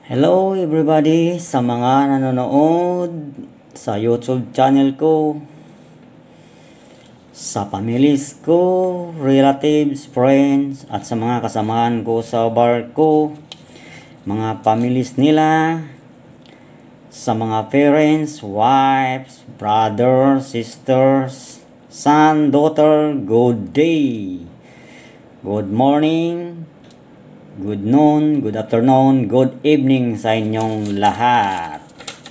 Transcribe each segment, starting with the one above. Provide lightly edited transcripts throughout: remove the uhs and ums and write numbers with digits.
Hello everybody sa mga nanonood sa YouTube channel ko, sa families ko, relatives, friends, at sa mga kasamahan ko sa bar ko, mga families nila, sa mga parents, wives, brothers, sisters, son, daughter, good day, good morning, good noon, good afternoon, good evening sa inyong lahat.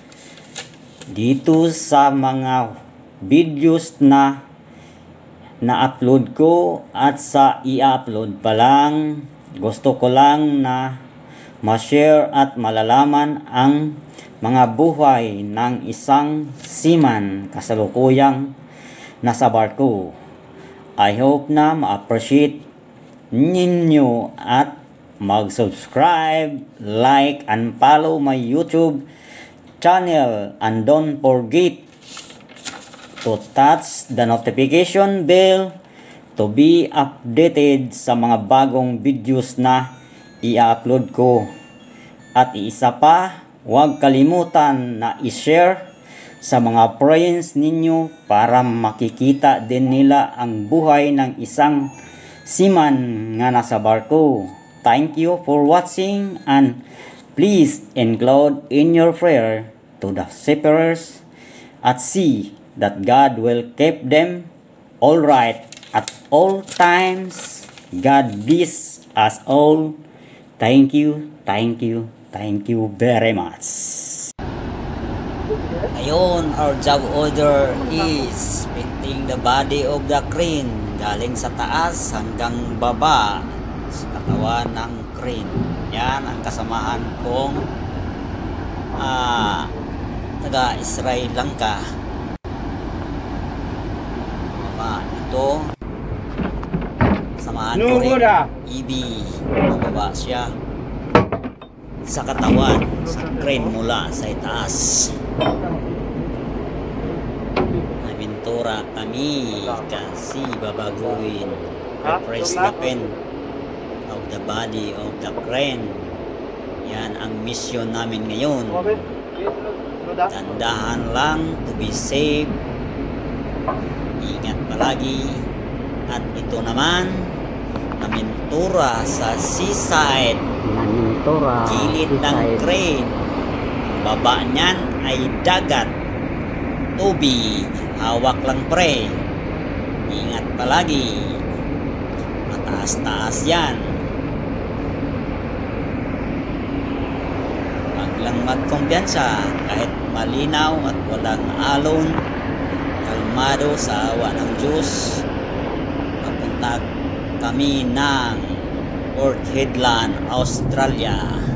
Dito sa mga videos na na-upload ko at sa i-upload pa lang, gusto ko lang na ma-share at malalaman ang mga buhay ng isang seaman kasalukuyang nasa barko. I hope na ma-appreciate ninyo at mag-subscribe, like, and follow my YouTube channel, and don't forget to touch the notification bell to be updated sa mga bagong videos na i-upload ko. At isa pa, huwag kalimutan na i-share sa mga friends ninyo para makikita din nila ang buhay ng isang seaman nga nasa barko. Thank you for watching, and please include in your prayer to the seafarers at sea that God will keep them all right at all times. God bless us all. Thank you, thank you, thank you very much. Ayun, our job order is painting the body of the crane galing sa taas hanggang baba sa katawan ng crane. Yan ang kasamahan kong taga Sri Lanka. Ito samahan ko rin Ibi. Mababa siya sa katawan sa crane mula sa itaas. May pintura kami kasi babaguhin, refresh the pen of the body of the crane. Yan ang mission namin ngayon. Tandahan lang, to be safe, ingat palagi. At ito naman, namintura sa seaside, gilid ng crane. Ang baba niyan ay dagat, tubig, hawak lang pre, ingat palagi, mataas-taas yan. Wag lang magkumpiyansa kahit malinaw at walang alon. Kalmado sa awa ng Diyos. Papunta kami ng Port Hedland, Australia.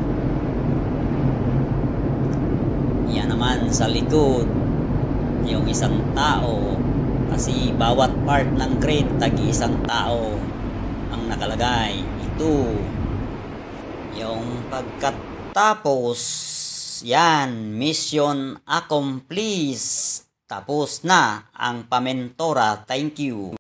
Yan naman sa likod yung isang tao, kasi bawat part ng crane tagi isang tao ang nakalagay. Ito yung pagkatapos, yan, mission accomplished. Tapos na ang pamentora. Thank you.